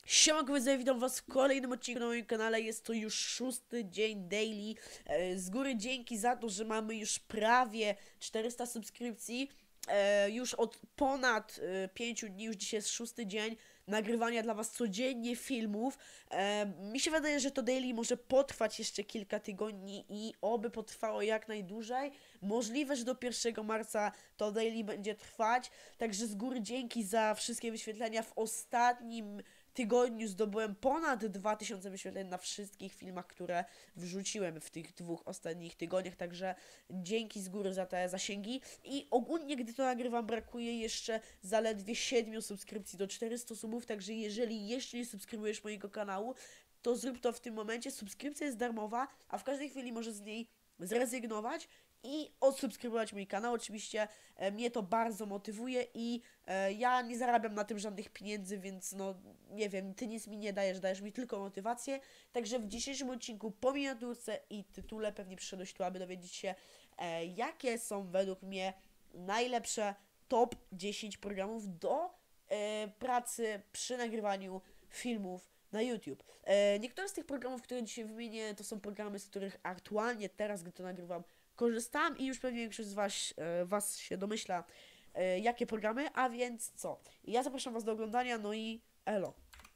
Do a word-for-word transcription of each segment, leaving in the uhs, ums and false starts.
Siemanko, widzowie, witam was w kolejnym odcinku na moim kanale. Jest to już szósty dzień daily. E, Z góry dzięki za to, że mamy już prawie czterysta subskrypcji. E, Już od ponad e, pięciu dni, już dzisiaj jest szósty dzień nagrywania dla was codziennie filmów. E, Mi się wydaje, że to daily może potrwać jeszcze kilka tygodni i oby potrwało jak najdłużej. Możliwe, że do pierwszego marca to daily będzie trwać. Także z góry dzięki za wszystkie wyświetlenia. W ostatnim tygodniu zdobyłem ponad dwa tysiące wyświetleń na wszystkich filmach, które wrzuciłem w tych dwóch ostatnich tygodniach, także dzięki z góry za te zasięgi. I ogólnie, gdy to nagrywam, brakuje jeszcze zaledwie siedmiu subskrypcji do czterystu subów, także jeżeli jeszcze nie subskrybujesz mojego kanału, to zrób to w tym momencie. Subskrypcja jest darmowa, a w każdej chwili możesz z niej zrezygnować i odsubskrybować mój kanał. Oczywiście e, mnie to bardzo motywuje i e, ja nie zarabiam na tym żadnych pieniędzy, więc no nie wiem, ty nic mi nie dajesz, dajesz mi tylko motywację. Także w dzisiejszym odcinku po miniaturce i tytule pewnie przyszedłeś tu, aby dowiedzieć się, e, jakie są według mnie najlepsze top dziesięć programów do e, pracy przy nagrywaniu filmów na YouTube. E, niektóre z tych programów, które dzisiaj wymienię, to są programy, z których aktualnie teraz, gdy to nagrywam, korzystam i już pewnie większość z was, e, was się domyśla, e, jakie programy, a więc co? Ja zapraszam was do oglądania, no i elo.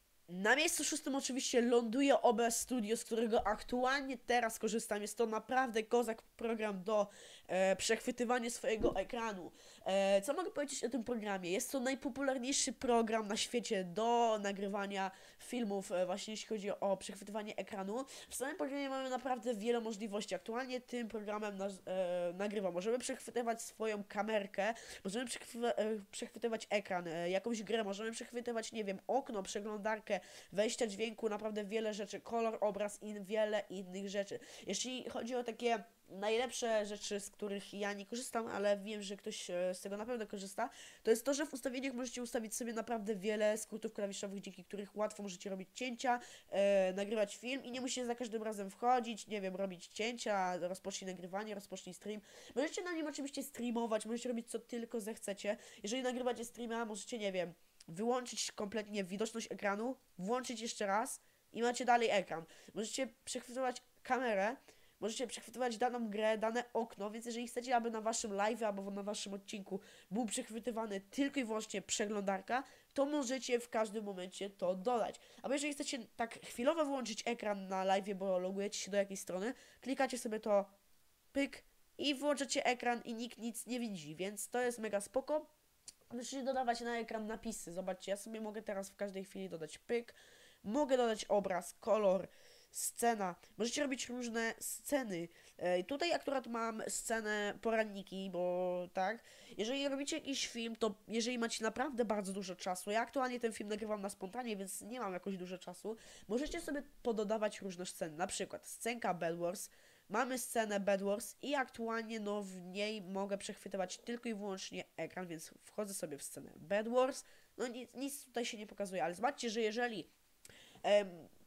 Na miejscu szóstym oczywiście ląduje O B S Studio, z którego aktualnie teraz korzystam. Jest to naprawdę kozak program do e, przechwytywania swojego ekranu. E, co mogę powiedzieć o tym programie? Jest to najpopularniejszy program na świecie do nagrywania filmów, e, właśnie jeśli chodzi o przechwytywanie ekranu. W samym programie mamy naprawdę wiele możliwości. Aktualnie tym programem na, e, nagrywam. Możemy przechwytywać swoją kamerkę, możemy przechwy, e, przechwytywać ekran, e, jakąś grę, możemy przechwytywać, nie wiem, okno, przeglądarkę, wejścia dźwięku, naprawdę wiele rzeczy, kolor, obraz i wiele innych rzeczy. Jeśli chodzi o takie najlepsze rzeczy, z których ja nie korzystam, ale wiem, że ktoś z tego na pewno korzysta, to jest to, że w ustawieniach możecie ustawić sobie naprawdę wiele skrótów klawiszowych, dzięki których łatwo możecie robić cięcia, e, nagrywać film i nie musicie za każdym razem wchodzić, nie wiem, robić cięcia, rozpocznij nagrywanie, rozpocznij stream. Możecie na nim oczywiście streamować, możecie robić co tylko zechcecie. Jeżeli nagrywacie streama, możecie, nie wiem, wyłączyć kompletnie widoczność ekranu, włączyć jeszcze raz i macie dalej ekran. Możecie przechwytywać kamerę, możecie przechwytywać daną grę, dane okno, więc jeżeli chcecie, aby na waszym live albo na waszym odcinku był przechwytywany tylko i wyłącznie przeglądarka, to możecie w każdym momencie to dodać. Albo jeżeli chcecie tak chwilowo wyłączyć ekran na live, bo logujecie się do jakiejś strony, klikacie sobie to pyk i włączacie ekran i nikt nic nie widzi, więc to jest mega spoko. Musicie dodawać na ekran napisy. Zobaczcie, ja sobie mogę teraz w każdej chwili dodać pyk. Mogę dodać obraz, kolor, scena. Możecie robić różne sceny. E, tutaj akurat mam scenę poranniki, bo tak. Jeżeli robicie jakiś film, to jeżeli macie naprawdę bardzo dużo czasu, ja aktualnie ten film nagrywam na spontanie, więc nie mam jakoś dużo czasu, możecie sobie pododawać różne sceny. Na przykład scenka Bed Wars. Mamy scenę Bed Wars i aktualnie no w niej mogę przechwytywać tylko i wyłącznie ekran, więc wchodzę sobie w scenę Bed Wars. No nic, nic tutaj się nie pokazuje, ale zobaczcie, że jeżeli em,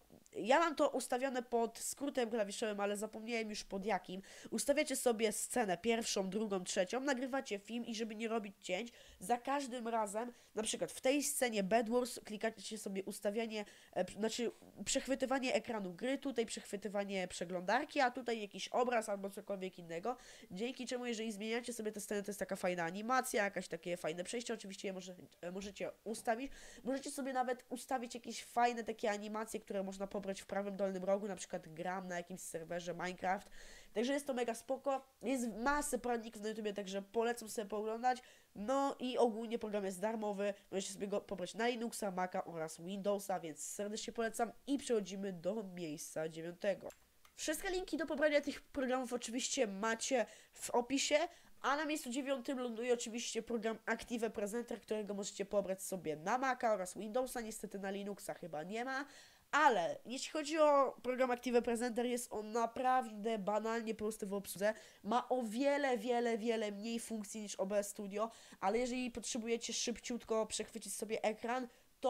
ja mam to ustawione pod skrótem klawiszowym, ale zapomniałem już pod jakim. Ustawiacie sobie scenę pierwszą, drugą, trzecią, nagrywacie film i żeby nie robić cięć, za każdym razem, na przykład w tej scenie Bed Wars klikacie sobie ustawianie, e, znaczy przechwytywanie ekranu gry, tutaj przechwytywanie przeglądarki, a tutaj jakiś obraz albo cokolwiek innego, dzięki czemu jeżeli zmieniacie sobie tę scenę, to jest taka fajna animacja, jakaś takie fajne przejście, oczywiście je może, e, możecie ustawić, możecie sobie nawet ustawić jakieś fajne takie animacje, które można pobrać w prawym dolnym rogu, na przykład gram na jakimś serwerze Minecraft, także jest to mega spoko, jest masę poradników na YouTubie, także polecam sobie pooglądać, no i ogólnie program jest darmowy, możecie sobie go pobrać na Linuxa, Maca oraz Windowsa, więc serdecznie polecam i przechodzimy do miejsca dziewiątego. Wszystkie linki do pobrania tych programów oczywiście macie w opisie, a na miejscu dziewiątym ląduje oczywiście program Active Presenter, którego możecie pobrać sobie na Maca oraz Windowsa, niestety na Linuxa chyba nie ma. Ale jeśli chodzi o program Active Presenter, jest on naprawdę banalnie prosty w obsłudze. Ma o wiele, wiele, wiele mniej funkcji niż O B S Studio, ale jeżeli potrzebujecie szybciutko przechwycić sobie ekran, to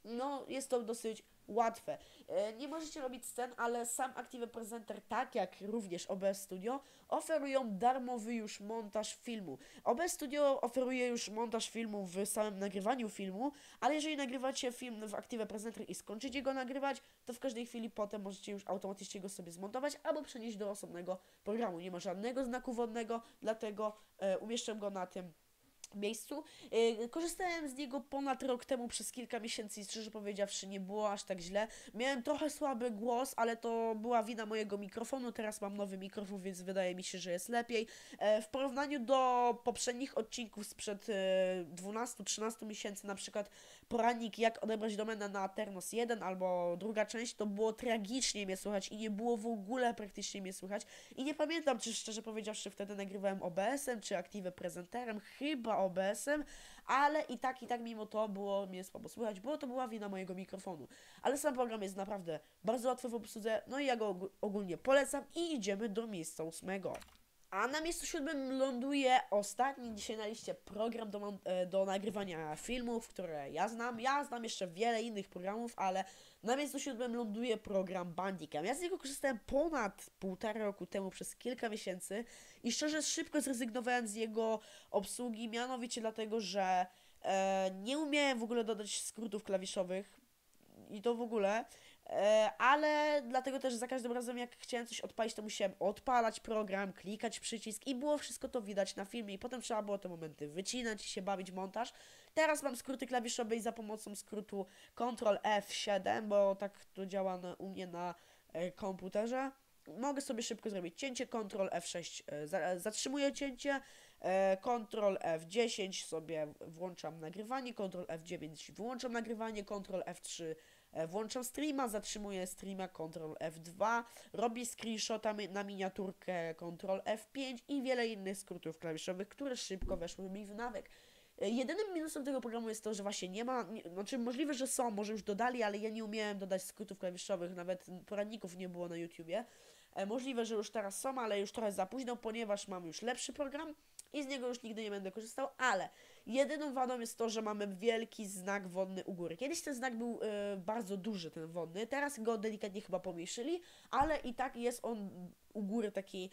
no jest to dosyć łatwe. E, Nie możecie robić scen, ale sam Active Presenter, tak jak również O B S Studio, oferują darmowy już montaż filmu. O B S Studio oferuje już montaż filmu w samym nagrywaniu filmu, ale jeżeli nagrywacie film w Active Presenter i skończycie go nagrywać, to w każdej chwili potem możecie już automatycznie go sobie zmontować albo przenieść do osobnego programu. Nie ma żadnego znaku wodnego, dlatego e, umieszczę go na tym miejscu. Yy, Korzystałem z niego ponad rok temu przez kilka miesięcy i szczerze powiedziawszy nie było aż tak źle. Miałem trochę słaby głos, ale to była wina mojego mikrofonu. Teraz mam nowy mikrofon, więc wydaje mi się, że jest lepiej. E, W porównaniu do poprzednich odcinków sprzed dwunastu trzynastu miesięcy, na przykład poradnik jak odebrać domenę na Aternos jeden albo druga część, to było tragicznie mnie słychać i nie było w ogóle praktycznie mnie słychać. I nie pamiętam, czy szczerze powiedziawszy wtedy nagrywałem O B S-em, czy Active Presenterem, chyba O B S-em, ale i tak, i tak mimo to było mnie słabo słychać, bo to była wina mojego mikrofonu. Ale sam program jest naprawdę bardzo łatwy w obsłudze, no i ja go og- ogólnie polecam i idziemy do miejsca ósmego. A na miejscu siódmym ląduje ostatni dzisiaj na liście program do, mon- e, do nagrywania filmów, które ja znam. Ja znam jeszcze wiele innych programów, ale na miejscu siódmym ląduje program Bandicam. Ja z niego korzystałem ponad półtora roku temu przez kilka miesięcy i szczerze szybko zrezygnowałem z jego obsługi, mianowicie dlatego, że e, nie umiałem w ogóle dodać skrótów klawiszowych i to w ogóle. E, ale dlatego też za każdym razem jak chciałem coś odpalić, to musiałem odpalać program, klikać przycisk i było wszystko to widać na filmie i potem trzeba było te momenty wycinać i się bawić w montaż. Teraz mam skróty klawiszowe i za pomocą skrótu Ctrl F siedem, bo tak to działa na, u mnie na e, komputerze. Mogę sobie szybko zrobić cięcie, Ctrl F sześć e, za, zatrzymuję cięcie, e, Ctrl F dziesięć sobie włączam nagrywanie, Ctrl F dziewięć wyłączam nagrywanie, Ctrl F trzy E, włączam streama, zatrzymuję streama, Ctrl F dwa, robię screenshota mi- na miniaturkę, Ctrl F pięć i wiele innych skrótów klawiszowych, które szybko weszły mi w nawyk. E, Jedynym minusem tego programu jest to, że właśnie nie ma, nie, znaczy możliwe, że są, może już dodali, ale ja nie umiałem dodać skrótów klawiszowych, nawet poradników nie było na YouTubie. E, Możliwe, że już teraz są, ale już trochę za późno, ponieważ mam już lepszy program i z niego już nigdy nie będę korzystał, ale jedyną wadą jest to, że mamy wielki znak wodny u góry. Kiedyś ten znak był e, bardzo duży, ten wodny, teraz go delikatnie chyba pomniejszyli, ale i tak jest on u góry taki,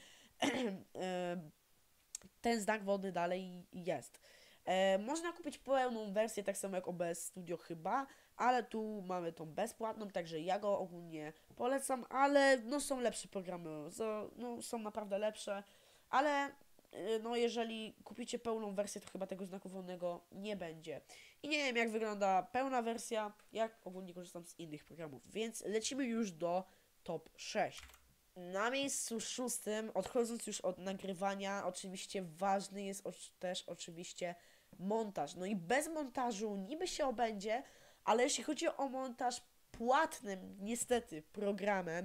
e, ten znak wodny dalej jest. E, można kupić pełną wersję, tak samo jak O B S Studio chyba, ale tu mamy tą bezpłatną, także ja go ogólnie polecam, ale no są lepsze programy, so, no, są naprawdę lepsze, ale y, no jeżeli kupicie pełną wersję, to chyba tego znaku wolnego nie będzie. I nie wiem jak wygląda pełna wersja, jak ogólnie korzystam z innych programów, więc lecimy już do top sześć. Na miejscu szóstym, odchodząc już od nagrywania, oczywiście ważny jest oś- też oczywiście montaż. No i bez montażu niby się obędzie, ale jeśli chodzi o montaż płatnym, niestety, programem,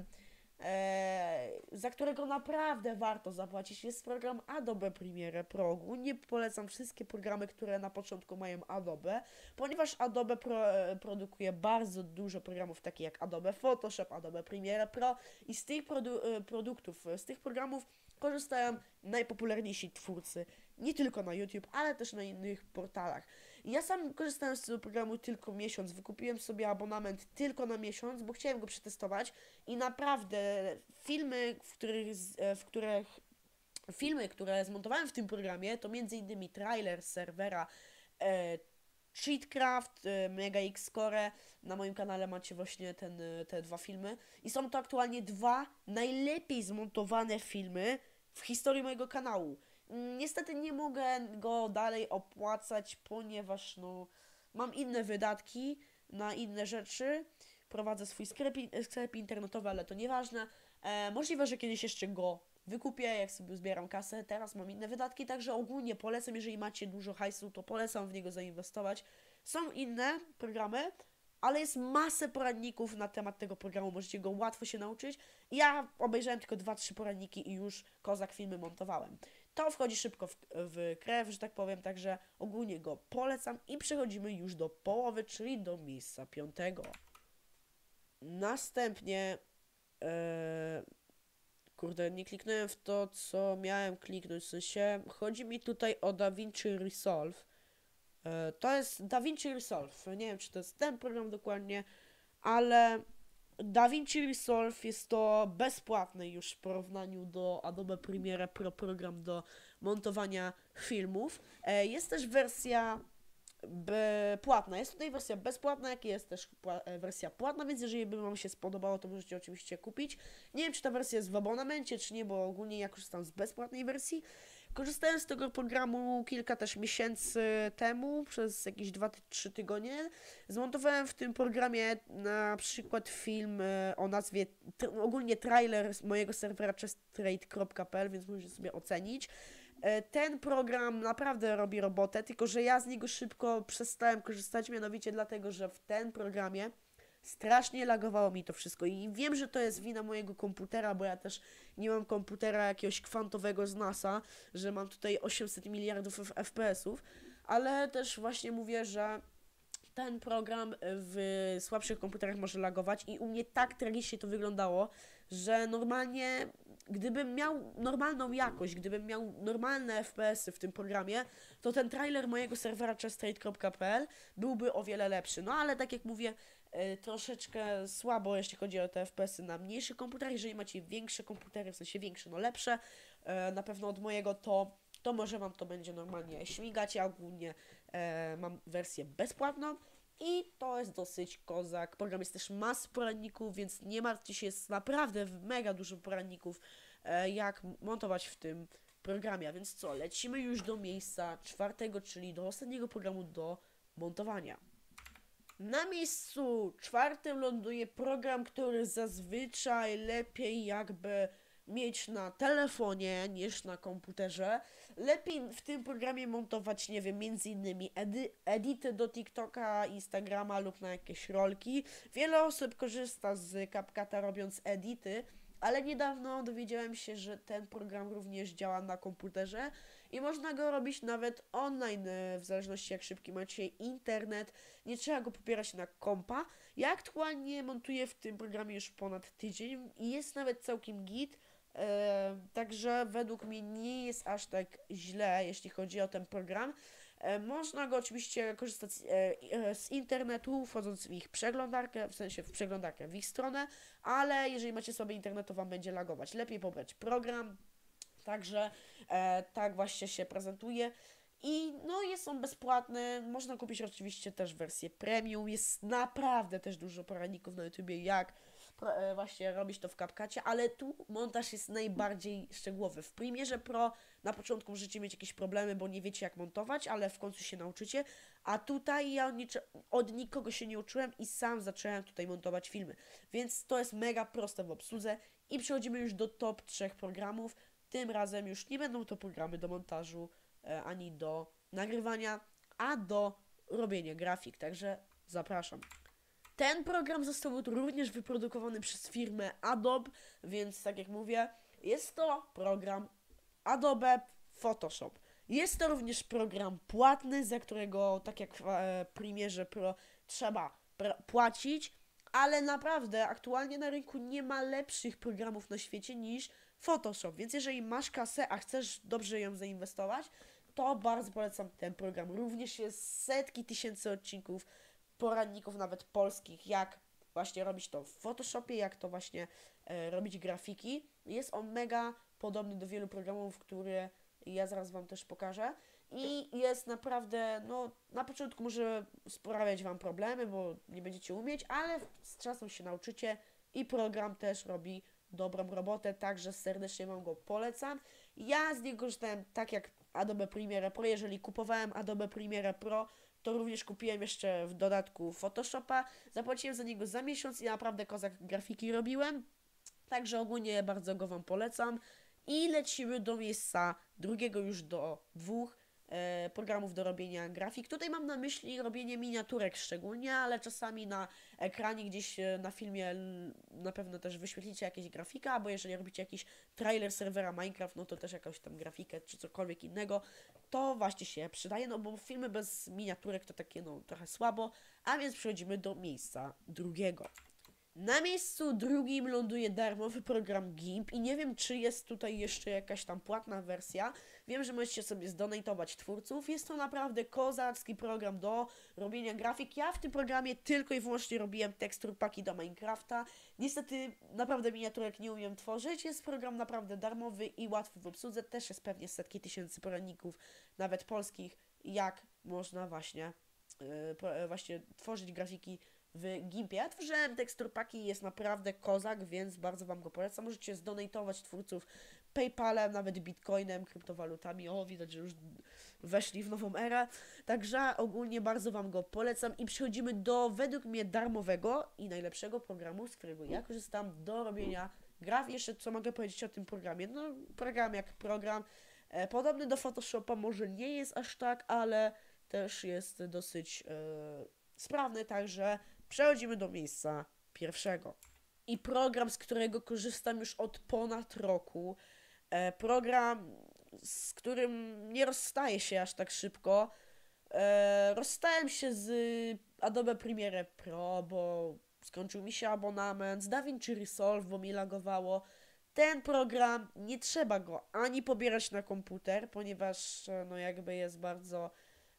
e, za którego naprawdę warto zapłacić, jest program Adobe Premiere Pro. Ogólnie polecam wszystkie programy, które na początku mają Adobe, ponieważ Adobe pro, e, produkuje bardzo dużo programów, takich jak Adobe Photoshop, Adobe Premiere Pro i z tych produ e, produktów, e, z tych programów korzystają najpopularniejsi twórcy, nie tylko na YouTube, ale też na innych portalach. Ja sam korzystałem z tego programu tylko miesiąc, wykupiłem sobie abonament tylko na miesiąc, bo chciałem go przetestować i naprawdę filmy, w których, z- e, w których filmy, które zmontowałem w tym programie, to między innymi trailer z serwera e, Cheatcraft, e, Mega X-Core. Na moim kanale macie właśnie ten, e, te dwa filmy. I są to aktualnie dwa najlepiej zmontowane filmy w historii mojego kanału. Mm, Niestety nie mogę go dalej opłacać, ponieważ no, mam inne wydatki na inne rzeczy. Prowadzę swój sklep, i- sklep internetowy, ale to nieważne. E, możliwe, że kiedyś jeszcze go wykupię, jak sobie zbieram kasę. Teraz mam inne wydatki, także ogólnie polecam, jeżeli macie dużo hajsu, to polecam w niego zainwestować. Są inne programy, ale jest masę poradników na temat tego programu, możecie go łatwo się nauczyć. Ja obejrzałem tylko dwa trzy poradniki i już kozak filmy montowałem. To wchodzi szybko w, w krew, że tak powiem, także ogólnie go polecam i przechodzimy już do połowy, czyli do miejsca piątego. Następnie, e, kurde, nie kliknąłem w to, co miałem kliknąć, w sensie chodzi mi tutaj o DaVinci Resolve. E, to jest DaVinci Resolve. Nie wiem, czy to jest ten program dokładnie, ale DaVinci Resolve jest to bezpłatny już w porównaniu do Adobe Premiere Pro program do montowania filmów. E, jest też wersja b- płatna. Jest tutaj wersja bezpłatna, jak i jest też pła- e, wersja płatna, więc jeżeli by Wam się spodobało, to możecie oczywiście kupić. Nie wiem, czy ta wersja jest w abonamencie, czy nie, bo ogólnie ja korzystam z bezpłatnej wersji. Korzystałem z tego programu kilka też miesięcy temu, przez jakieś dwa trzy tygodnie. Zmontowałem w tym programie na przykład film e, o nazwie, t- ogólnie trailer z mojego serwera chestrate kropka p l, więc możecie sobie ocenić. E, Ten program naprawdę robi robotę, tylko że ja z niego szybko przestałem korzystać, mianowicie dlatego, że w tym programie strasznie lagowało mi to wszystko i wiem, że to jest wina mojego komputera, bo ja też nie mam komputera jakiegoś kwantowego z NASA, że mam tutaj osiemset miliardów F P S-ów, ale też właśnie mówię, że ten program w słabszych komputerach może lagować i u mnie tak tragicznie to wyglądało, że normalnie, gdybym miał normalną jakość, gdybym miał normalne F P S-y w tym programie, to ten trailer mojego serwera chestrate kropka p l byłby o wiele lepszy. No ale tak jak mówię, y, troszeczkę słabo, jeśli chodzi o te F P S-y na mniejszy komputer. Jeżeli macie większe komputery, w sensie większe, no lepsze, y, na pewno od mojego, to to może Wam to będzie normalnie śmigać. Ja ogólnie e, mam wersję bezpłatną i to jest dosyć kozak. Program jest też mas poradników, więc nie martwcie się, jest naprawdę mega dużo poradników, e, jak montować w tym programie. A więc co, lecimy już do miejsca czwartego, czyli do ostatniego programu do montowania. Na miejscu czwartym ląduje program, który zazwyczaj lepiej jakby mieć na telefonie niż na komputerze. Lepiej w tym programie montować, nie wiem, między innymi edy edity do TikToka, Instagrama lub na jakieś rolki. Wiele osób korzysta z CapCuta robiąc edity, ale niedawno dowiedziałem się, że ten program również działa na komputerze i można go robić nawet online, e, w zależności jak szybki macie internet. Nie trzeba go pobierać na kompa. Ja aktualnie montuję w tym programie już ponad tydzień i jest nawet całkiem git. E, także według mnie nie jest aż tak źle, jeśli chodzi o ten program. E, można go oczywiście korzystać z, e, z internetu, wchodząc w ich przeglądarkę, w sensie w przeglądarkę w ich stronę, ale jeżeli macie sobie internet, to Wam będzie lagować. Lepiej pobrać program, także e, tak właśnie się prezentuje. I no jest on bezpłatny, można kupić oczywiście też wersję premium, jest naprawdę też dużo poradników na YouTubie, jak pro, e, właśnie robić to w CapCutie, ale tu montaż jest najbardziej szczegółowy. W Premierze Pro na początku możecie mieć jakieś problemy, bo nie wiecie jak montować, ale w końcu się nauczycie, a tutaj ja od, niczy- od nikogo się nie uczyłem i sam zacząłem tutaj montować filmy, więc to jest mega proste w obsłudze i przechodzimy już do top trzech programów. Tym razem już nie będą to programy do montażu, e, ani do nagrywania, a do robienia grafik, także zapraszam. Ten program został również wyprodukowany przez firmę Adobe, więc tak jak mówię, jest to program Adobe Photoshop. Jest to również program płatny, za którego, tak jak w e, Premierze Pro, trzeba pr- płacić, ale naprawdę aktualnie na rynku nie ma lepszych programów na świecie niż Photoshop, więc jeżeli masz kasę, a chcesz dobrze ją zainwestować, to bardzo polecam ten program. Również jest setki tysięcy odcinków, poradników nawet polskich, jak właśnie robić to w Photoshopie, jak to właśnie e, robić grafiki. Jest on mega podobny do wielu programów, które ja zaraz Wam też pokażę. I jest naprawdę, no na początku może sprawiać Wam problemy, bo nie będziecie umieć, ale z czasem się nauczycie i program też robi dobrą robotę, także serdecznie Wam go polecam. Ja z niego korzystałem tak jak Adobe Premiere Pro, jeżeli kupowałem Adobe Premiere Pro, to również kupiłem jeszcze w dodatku Photoshopa, zapłaciłem za niego za miesiąc i naprawdę kozak grafiki robiłem, także ogólnie bardzo go Wam polecam. I lecimy do miejsca drugiego już do dwóch e, programów do robienia grafik. Tutaj mam na myśli robienie miniaturek szczególnie, ale czasami na ekranie gdzieś e, na filmie l- na pewno też wyświetlicie jakieś grafika, albo jeżeli robicie jakiś trailer serwera Minecraft, no to też jakąś tam grafikę czy cokolwiek innego, to właśnie się przydaje, no bo filmy bez miniaturek to takie no trochę słabo, a więc przechodzimy do miejsca drugiego. Na miejscu drugim ląduje darmowy program GIMP i nie wiem, czy jest tutaj jeszcze jakaś tam płatna wersja. Wiem, że możecie sobie zdonatować twórców. Jest to naprawdę kozacki program do robienia grafik. Ja w tym programie tylko i wyłącznie robiłem tekstur paki do Minecrafta. Niestety naprawdę miniaturek nie umiem tworzyć. Jest program naprawdę darmowy i łatwy w obsłudze. Też jest pewnie setki tysięcy poradników, nawet polskich, jak można właśnie, yy, właśnie tworzyć grafiki w Gimpie. Ja tworzyłem tekstur paki, jest naprawdę kozak, więc bardzo Wam go polecam. Możecie zdonatować twórców PayPalem, nawet Bitcoinem, kryptowalutami. O, widać, że już weszli w nową erę. Także ogólnie bardzo Wam go polecam i przechodzimy do według mnie darmowego i najlepszego programu, z którego ja korzystam do robienia graf. Jeszcze co mogę powiedzieć o tym programie? No, program jak program. E, podobny do Photoshopa, może nie jest aż tak, ale też jest dosyć e, sprawny, także przechodzimy do miejsca pierwszego. I program, z którego korzystam już od ponad roku. E, program, z którym nie rozstaję się aż tak szybko. E, rozstałem się z Adobe Premiere Pro, bo skończył mi się abonament, z DaVinci Resolve, bo mi lagowało. Ten program, nie trzeba go ani pobierać na komputer, ponieważ no jakby jest bardzo...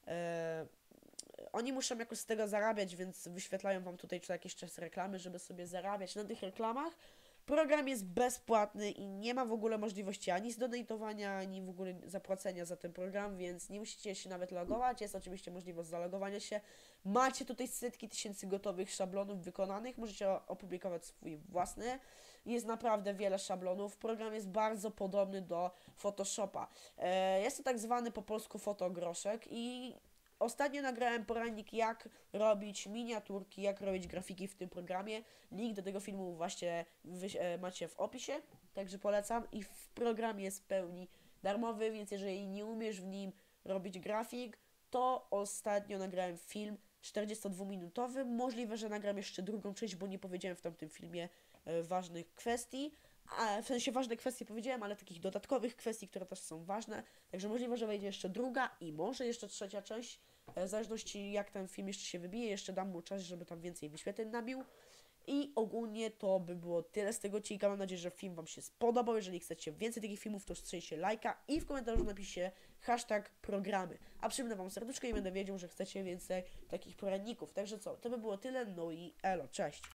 E, oni muszą jakoś z tego zarabiać, więc wyświetlają Wam tutaj co jakiś czas reklamy, żeby sobie zarabiać na tych reklamach. Program jest bezpłatny i nie ma w ogóle możliwości ani zdonatowania, ani w ogóle zapłacenia za ten program, więc nie musicie się nawet logować. Jest oczywiście możliwość zalogowania się. Macie tutaj setki tysięcy gotowych szablonów wykonanych, możecie opublikować swój własny. Jest naprawdę wiele szablonów. Program jest bardzo podobny do Photoshopa. Jest to tak zwany po polsku fotogroszek i ostatnio nagrałem poradnik, jak robić miniaturki, jak robić grafiki w tym programie. Link do tego filmu właśnie wy, e, macie w opisie, także polecam. I w programie jest w pełni darmowy, więc jeżeli nie umiesz w nim robić grafik, to ostatnio nagrałem film czterdziestodwuminutowy. Możliwe, że nagram jeszcze drugą część, bo nie powiedziałem w tamtym filmie e, ważnych kwestii. A, w sensie ważne kwestie powiedziałem, ale takich dodatkowych kwestii, które też są ważne. Także możliwe, że wejdzie jeszcze druga i może jeszcze trzecia część. W zależności jak ten film jeszcze się wybije, jeszcze dam mu czas, żeby tam więcej wyświetleń nabił. I ogólnie to by było tyle z tego odcinka. Mam nadzieję, że film Wam się spodobał. Jeżeli chcecie więcej takich filmów, to strzelcie lajka i w komentarzu napiszcie hashtag programy. A przypnę Wam serduszko i będę wiedział, że chcecie więcej takich poradników. Także co, to by było tyle. No i elo, cześć.